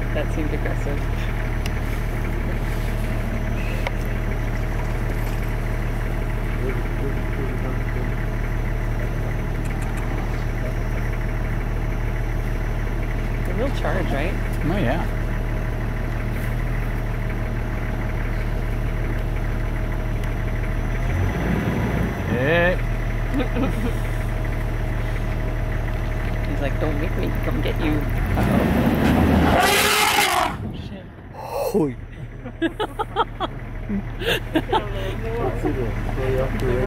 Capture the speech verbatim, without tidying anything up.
That seemed aggressive. A real charge, right? Oh yeah. Hey. He's like, don't make me come get you. Uh-oh. Shit.